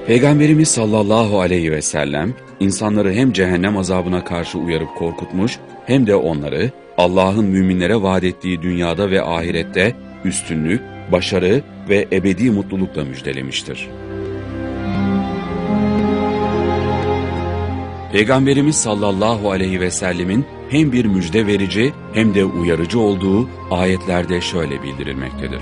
Peygamberimiz sallallahu aleyhi ve sellem insanları hem cehennem azabına karşı uyarıp korkutmuş hem de onları Allah'ın müminlere vaat ettiği dünyada ve ahirette üstünlük, başarı ve ebedi mutlulukla müjdelemiştir. Peygamberimiz sallallahu aleyhi ve sellemin hem bir müjde verici hem de uyarıcı olduğu ayetlerde şöyle bildirilmektedir.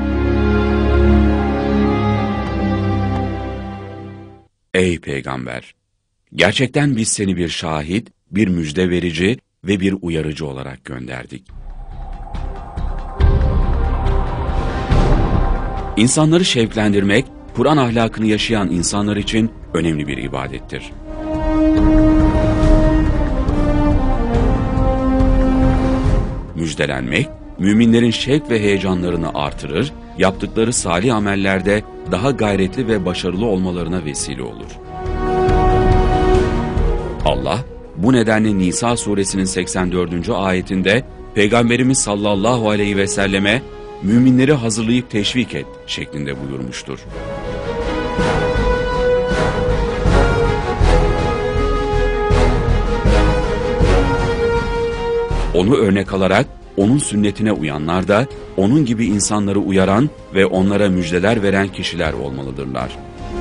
Ey Peygamber! Gerçekten biz seni bir şahit, bir müjde verici ve bir uyarıcı olarak gönderdik. İnsanları şevklendirmek, Kur'an ahlakını yaşayan insanlar için önemli bir ibadettir. Müjdelenmek, müminlerin şevk ve heyecanlarını artırır, yaptıkları salih amellerde daha gayretli ve başarılı olmalarına vesile olur. Allah, bu nedenle Nisa suresinin 84. ayetinde Peygamberimiz sallallahu aleyhi ve selleme müminleri hazırlayıp teşvik et şeklinde buyurmuştur. Onu örnek alarak onun sünnetine uyanlar da onun gibi insanları uyaran ve onlara müjdeler veren kişiler olmalıdırlar.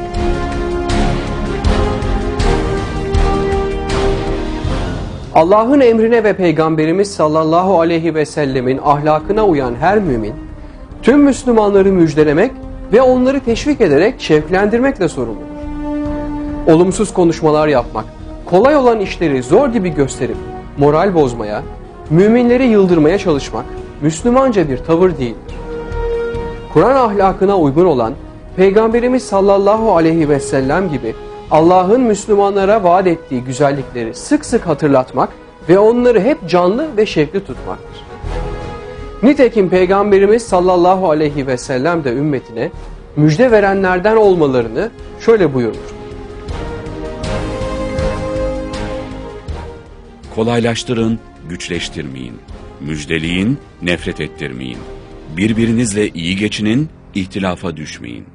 Allah'ın emrine ve Peygamberimiz sallallahu aleyhi ve sellemin ahlakına uyan her mümin, tüm Müslümanları müjdelemek ve onları teşvik ederek şevklendirmekle sorumludur. Olumsuz konuşmalar yapmak, kolay olan işleri zor gibi gösterip moral bozmaya, müminleri yıldırmaya çalışmak Müslümanca bir tavır değildir. Kur'an ahlakına uygun olan Peygamberimiz sallallahu aleyhi ve sellem gibi Allah'ın Müslümanlara vaat ettiği güzellikleri sık sık hatırlatmak ve onları hep canlı ve şevkli tutmaktır. Nitekim Peygamberimiz sallallahu aleyhi ve sellem de ümmetine müjde verenlerden olmalarını şöyle buyurmuştur. Kolaylaştırın, güçleştirmeyin. Müjdeleyin, nefret ettirmeyin. Birbirinizle iyi geçinin, ihtilafa düşmeyin.